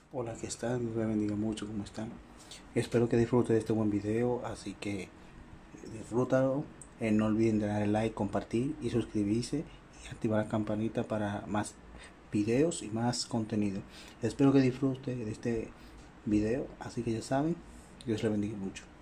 Hola, ¿qué están? Dios les bendiga mucho, ¿cómo están? Espero que disfruten de este buen video, así que disfrútalo. No olviden de darle like, compartir y suscribirse y activar la campanita para más videos y más contenido. Espero que disfruten de este video, así que ya saben, Dios les bendiga mucho.